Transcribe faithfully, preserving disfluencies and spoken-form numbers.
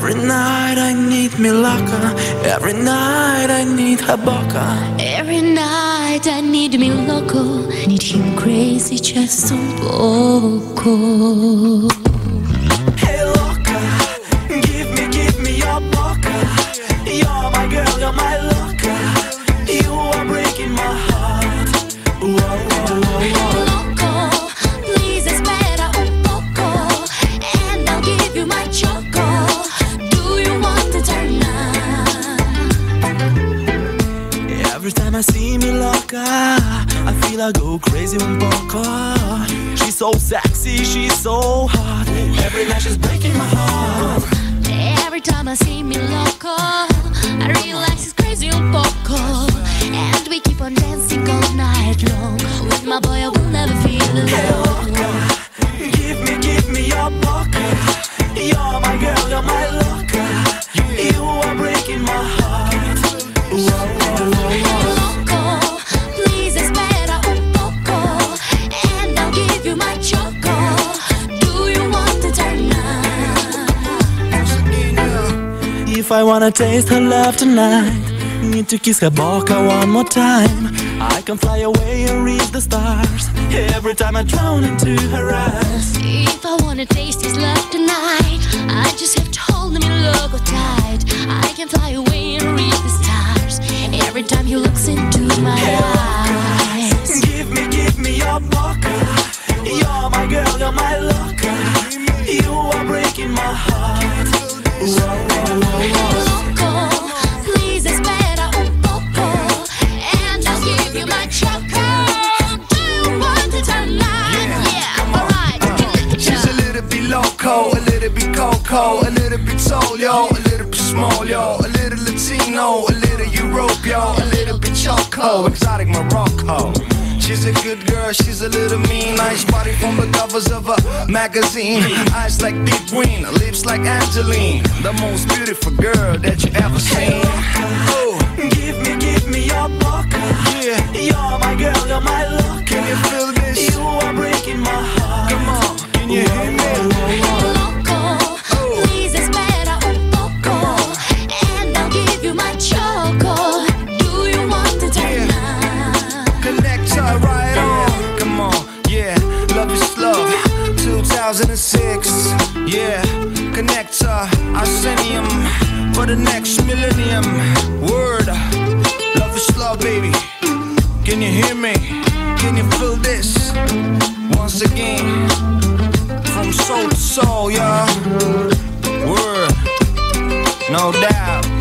Every night I need me locker. Every night I need her boca. Every night I need me loco. Need him crazy just un poco. Hey loca, give me, give me your boca. You're my girl, you're my loca. You are breaking my heart. Whoa, whoa, whoa, whoa. Loco, please espera un poco, and I'll give you my choco. Do you want to turn on? Every time I see me loca, I feel I go crazy un poco. She's so sexy, she's so hot. Every night she's breaking my heart. Every time I see me loco, I realize it's crazy un poco. And we keep on dancing all night long. With my boy I will never feel alone. Hey loca, give me, give me your boca. You're my girl, you're my loca. You are breaking my heart. Whoa, whoa, whoa, whoa. Loco, please espera un poco, and I'll give you my choco. Do you want to turn on? If I wanna taste her love tonight, need to kiss her boca one more time. I can fly away and reach the stars. Every time I drown into her eyes. If I wanna taste his love tonight, I just have to hold him in loco tight. I can fly away and reach the stars. Every time he looks into my eyes. Give me, give me your boca. You're my girl, you're my loca. You are breaking my heart. Whoa, whoa, whoa, whoa. Loco, please espera un poco, and I'll give you my choco. Do you want to turn on? Yeah, alright. She's a little bit loco, a little bit coco, a little bit soul, yo, a little bit small, yo, a little Latino, a little Europe, yo, a little bit choco, exotic Morocco. She's a good girl, she's a little mean. Nice body from the covers of a magazine. Eyes like deep green, lips like Angeline. The most beautiful girl that you ever seen. Oh, give me, give me your boca. Yeah, You're my girl, you're my loca. can you feel this? You are breaking my heart. Come on, can you hear me? Loco, please espera un poco, and I'll give you my choco. Do you want to turn on? Connect her right on. Come on, yeah, love is love. two thousand six, yeah, connect her. Arsenium for the next millennium. Word, love is love, baby. Can you hear me? Can you feel this? Once again, from soul to soul, y'all. Word, no doubt.